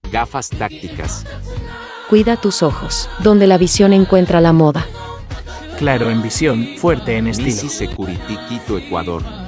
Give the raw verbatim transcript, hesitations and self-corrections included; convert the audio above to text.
Gafas tácticas. Cuida tus ojos, donde la visión encuentra la moda. Claro en visión, fuerte en estilo. Misi Security Quito, Ecuador.